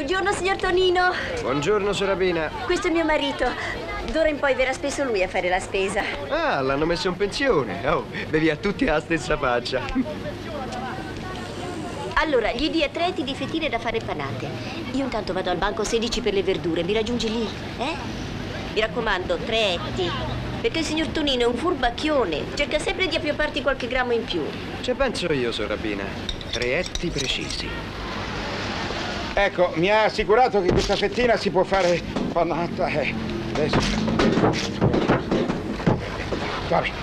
Buongiorno, signor Tonino. Buongiorno, Sorabina. Questo è mio marito. D'ora in poi verrà spesso lui a fare la spesa. Ah, l'hanno messo in pensione. Oh, bevi a tutti la stessa faccia. Allora, gli dia 3 etti di fettine da fare panate. Io intanto vado al banco 16 per le verdure. Mi raggiungi lì, eh? Mi raccomando, 3 etti. Perché il signor Tonino è un furbacchione. Cerca sempre di appiopparti qualche grammo in più. Ci penso io, Sorabina. 3 etti precisi. Ecco, mi ha assicurato che questa fettina si può fare panata. Adesso. Vabbè.